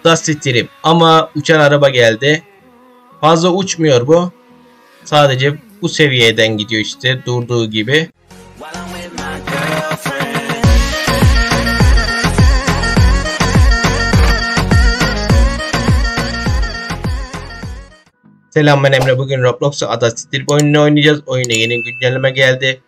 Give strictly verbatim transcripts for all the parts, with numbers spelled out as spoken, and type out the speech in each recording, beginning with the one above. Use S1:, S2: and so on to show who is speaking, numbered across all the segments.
S1: Dusty Trip ama uçan araba geldi. Fazla uçmuyor bu. Sadece bu seviyeden gidiyor işte durduğu gibi. Selam, ben Emre. Bugün Roblox'ta Dusty Trip oyununu oynayacağız. Oyuna yeni güncelleme geldi.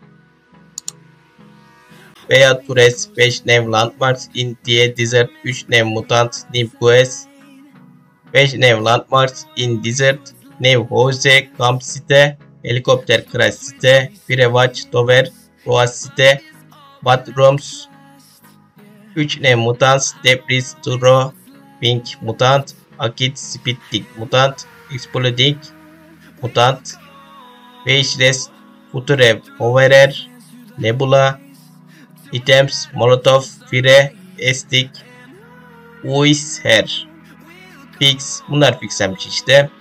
S1: Veya Tures, beş New Landmarks, India Desert, üç New Mutant, New Quest, beş New Landmarks, in Desert, New House, Camp Site, Helikopter Crash Site, Firewatch Tower, Roas Site, Bathrooms, üç New Mutants, Debris Turo, Pink Mutant, Akit Speeding Mutant, Exploding Mutant, Faceless, Future Hoverer, Nebula, Items, Molotov, Fire, Estik, Uis Her, Fix. Bunlar fixlenmiş işte.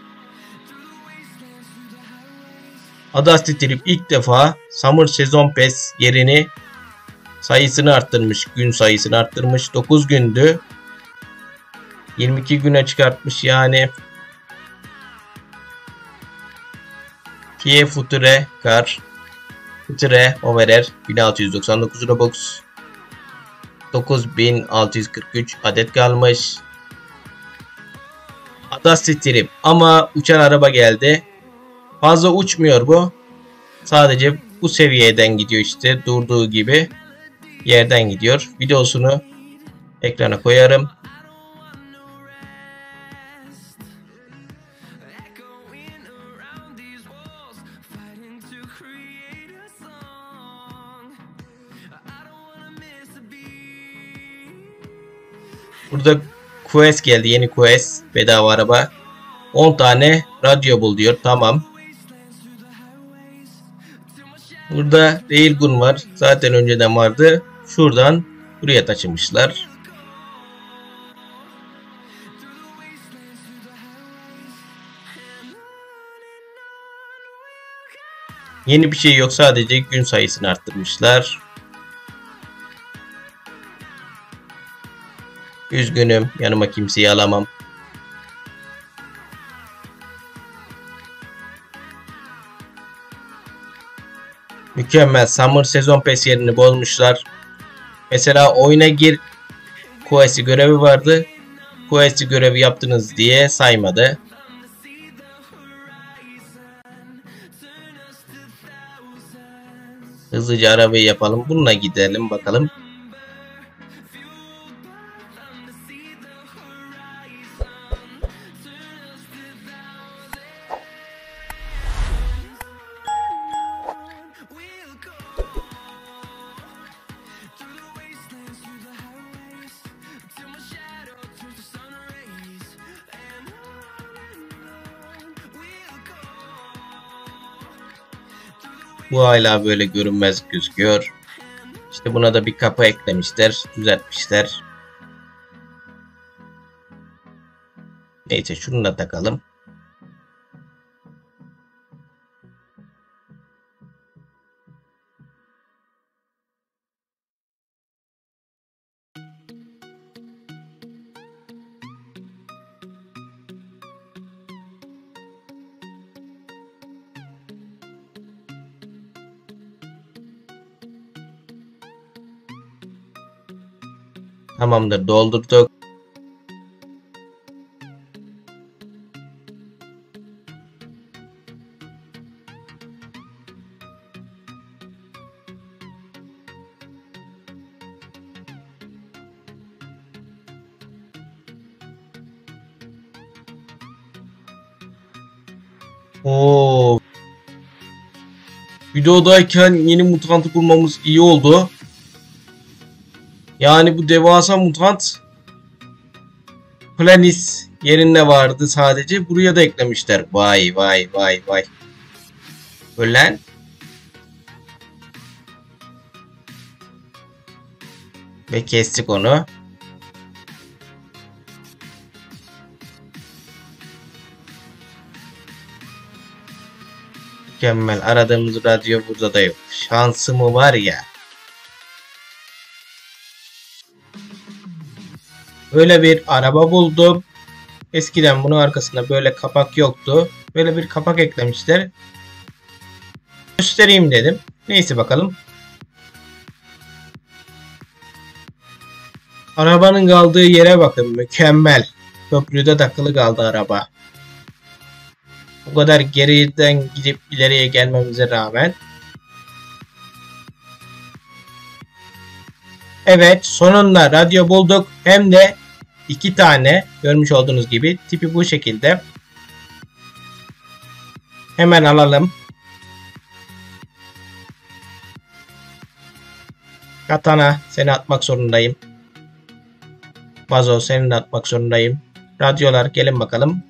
S1: Dusty Trip ilk defa Summer Season Pass yerini sayısını arttırmış. Gün sayısını arttırmış. dokuz gündü. yirmi iki güne çıkartmış yani. Kie Future Car, Future Hoverer bin altı yüz doksan dokuz Robux, dokuz bin altı yüz kırk üç adet kalmış. Dusty Trip ama uçan araba geldi. Fazla uçmuyor bu. Sadece bu seviyeden gidiyor işte durduğu gibi yerden gidiyor. Videosunu ekrana koyarım. Burada quest geldi. Yeni quest. Bedava araba. on tane radyo bul diyor. Tamam. Burada Railgun var. Zaten önceden vardı. Şuradan buraya taşımışlar. Yeni bir şey yok. Sadece gün sayısını arttırmışlar. Üzgünüm. Yanıma kimseyi alamam. Mükemmel. Summer Season Pass yerini bozmuşlar. Mesela oyuna gir Quest görevi vardı. Quest görevi yaptınız diye saymadı. Hızlıca arabayı yapalım. Bununla gidelim bakalım. Bu hala böyle görünmez gözüküyor. İşte buna da bir kapı eklemişler, düzeltmişler. Neyse şunu da takalım. Tamamdır, doldurduk. Oo. Videodayken yeni mutantı bulmamız iyi oldu. Yani bu devasa mutant Planis yerinde vardı sadece. Buraya da eklemişler. Vay vay vay vay. Ölen. Ve kestik onu. Mükemmel. Aradığımız radyo burada da yok. Şansımı var ya. Böyle bir araba buldum. Eskiden bunun arkasında böyle kapak yoktu. Böyle bir kapak eklemişler. Göstereyim dedim. Neyse bakalım. Arabanın kaldığı yere bakın. Mükemmel. Köprüde takılı kaldı araba. Bu kadar geriden gidip ileriye gelmemize rağmen. Evet, sonunda radyo bulduk. Hem de iki tane, görmüş olduğunuz gibi tipi bu şekilde. Hemen alalım. Katana, seni atmak zorundayım. Vazo, seni de atmak zorundayım. Radyolar, gelin bakalım.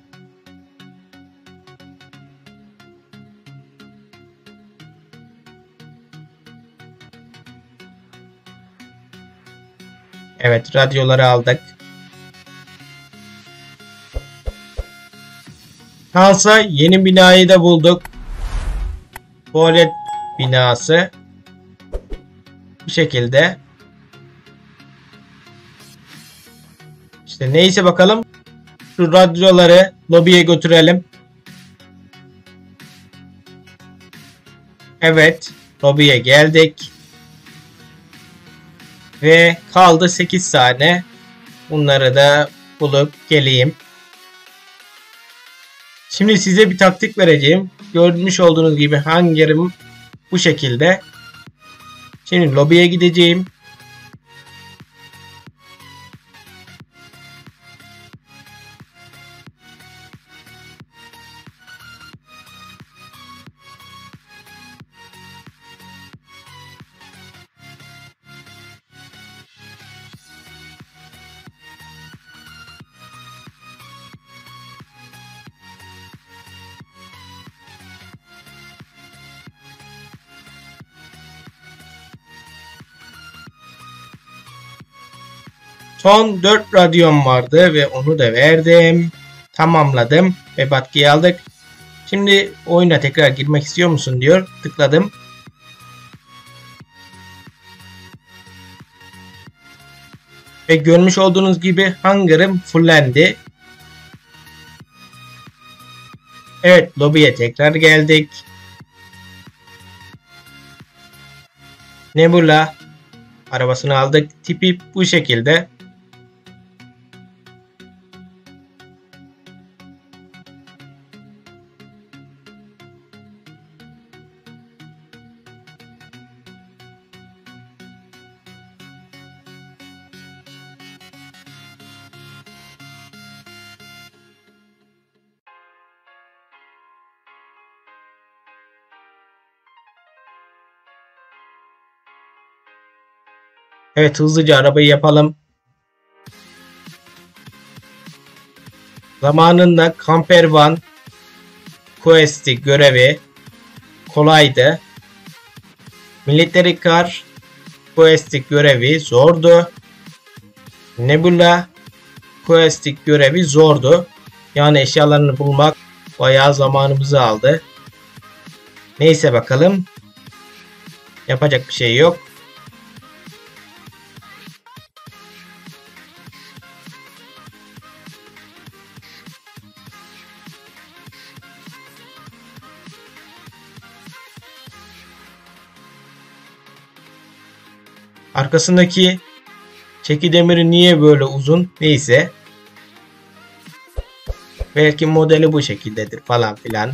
S1: Evet, radyoları aldık. Kalsa yeni binayı da bulduk. Tuvalet binası. Bu şekilde. İşte neyse bakalım. Şu radyoları lobiye götürelim. Evet, lobiye geldik. Ve kaldı sekiz tane. Bunları da bulup geleyim. Şimdi size bir taktik vereceğim. Görmüş olduğunuz gibi hangerim bu şekilde. Şimdi lobiye gideceğim. Son dört radyom vardı ve onu da verdim. Tamamladım ve batkıyı aldık. Şimdi oyuna tekrar girmek istiyor musun diyor. Tıkladım. Ve görmüş olduğunuz gibi hangarım fullendi. Evet, lobiye tekrar geldik. Nebula arabasını aldık. Tipi bu şekilde. Evet, hızlıca arabayı yapalım. Zamanında Camper Van Quest'i görevi kolaydı. Military Car Quest'i görevi zordu. Nebula Quest'i görevi zordu. Yani eşyalarını bulmak bayağı zamanımızı aldı. Neyse bakalım. Yapacak bir şey yok. Arkasındaki çeki demiri niye böyle uzun? Neyse. Belki modeli bu şekildedir falan filan.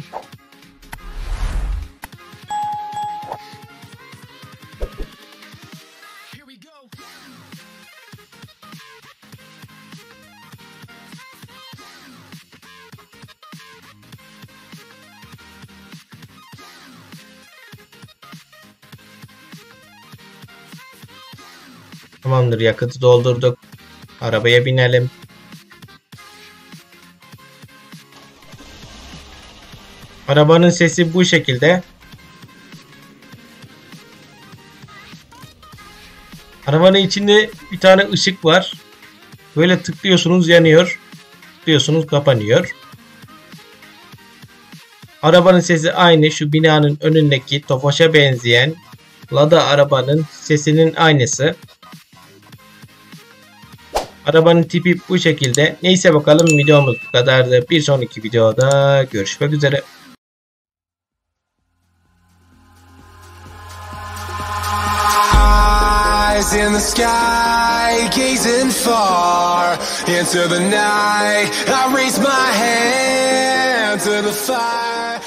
S1: Tamamdır, yakıtı doldurduk. Arabaya binelim. Arabanın sesi bu şekilde. Arabanın içinde bir tane ışık var. Böyle tıklıyorsunuz yanıyor. Tıklıyorsunuz kapanıyor. Arabanın sesi aynı şu binanın önündeki Tofaş'a benzeyen Lada arabanın sesinin aynısı. Arabanın tipi bu şekilde. Neyse bakalım, videomuz bu kadardı. Bir sonraki videoda görüşmek üzere.
S2: In the sky, gazing far into the night, I raise my hand to the fire.